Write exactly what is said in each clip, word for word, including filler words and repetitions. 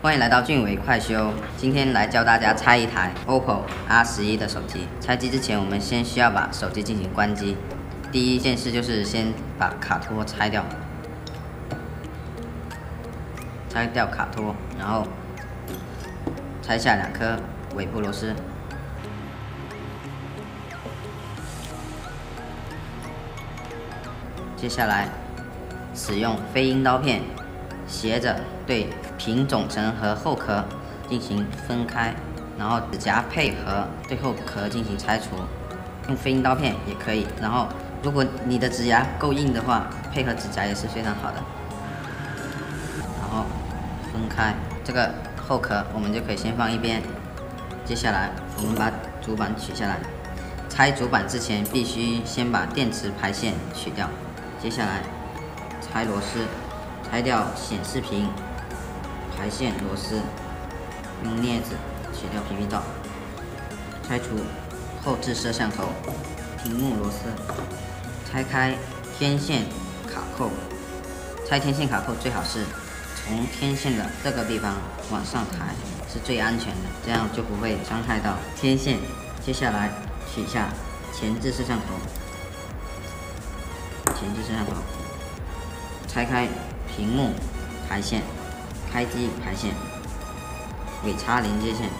欢迎来到俊伟快修，今天来教大家拆一台 O P P O R 十一的手机。拆机之前，我们先需要把手机进行关机。第一件事就是先把卡托拆掉，拆掉卡托，然后拆下两颗尾部螺丝。接下来使用飞鹰刀片，斜着对平总层和后壳进行分开，然后指甲配合对后壳进行拆除。用飞鹰刀片也可以，然后如果你的指甲够硬的话，配合指甲也是非常好的。然后分开这个后壳，我们就可以先放一边。接下来我们把主板取下来，拆主板之前必须先把电池排线取掉。接下来拆螺丝，拆掉显示屏、排线螺丝，用镊子取掉皮皮道，拆除后置摄像头、屏幕螺丝，拆开天线卡扣。拆天线卡扣最好是从天线的这个地方往上抬，是最安全的，这样就不会伤害到天线。接下来取下前置摄像头。前置摄像头，拆开屏幕排线、开机排线、尾插连接线，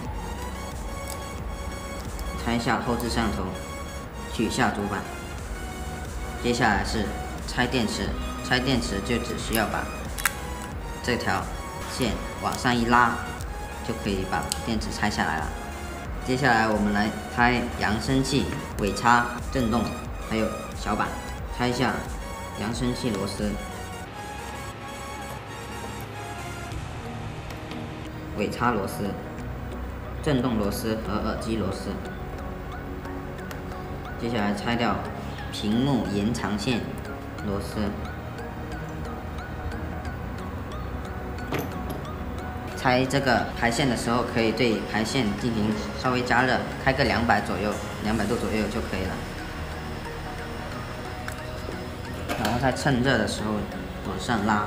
拆下后置摄像头，取下主板。接下来是拆电池，拆电池就只需要把这条线往上一拉，就可以把电池拆下来了。接下来我们来拆扬声器、尾插、振动，还有小板。拆下扬声器螺丝、尾插螺丝、振动螺丝和耳机螺丝。接下来拆掉屏幕延长线螺丝。拆这个排线的时候，可以对排线进行稍微加热，开个两百左右，两百度左右就可以了。然后在趁热的时候往上拉，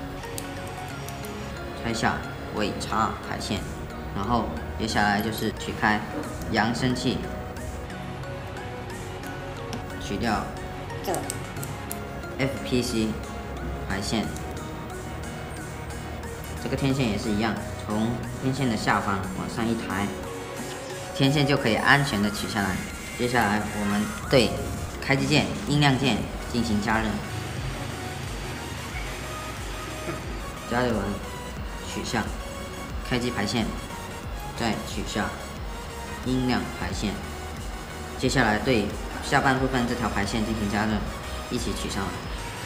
拆下尾插排线，然后接下来就是取开扬声器，取掉这 F P C 排线，这个天线也是一样，从天线的下方往上一抬，天线就可以安全的取下来。接下来我们对开机键、音量键进行加热，加热完取下开机排线，再取下音量排线。接下来对下半部分这条排线进行加热，一起取上来。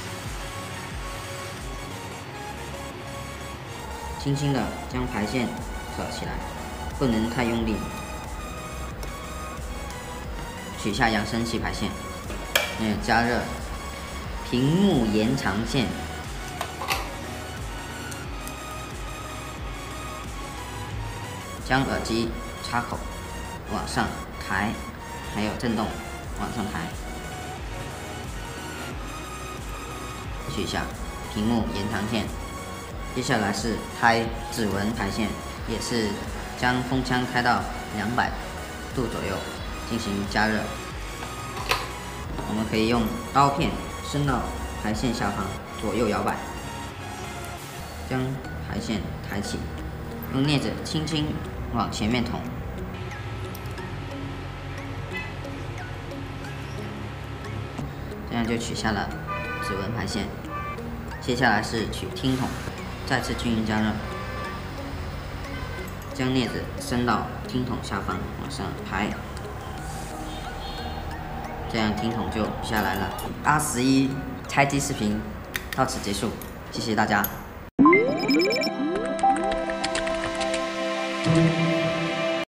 轻轻的将排线扯起来，不能太用力。取下扬声器排线，嗯，加热屏幕延长线，将耳机插口往上抬，还有振动往上抬，取下屏幕延长线。接下来是开指纹排线，也是将风枪开到两百度左右进行加热。我们可以用刀片伸到排线下方，左右摇摆，将排线抬起，用镊子轻轻往前面捅，这样就取下了指纹排线。接下来是取听筒，再次均匀加热，将镊子伸到听筒下方往上抬，这样听筒就下来了。R 十一拆机视频到此结束，谢谢大家。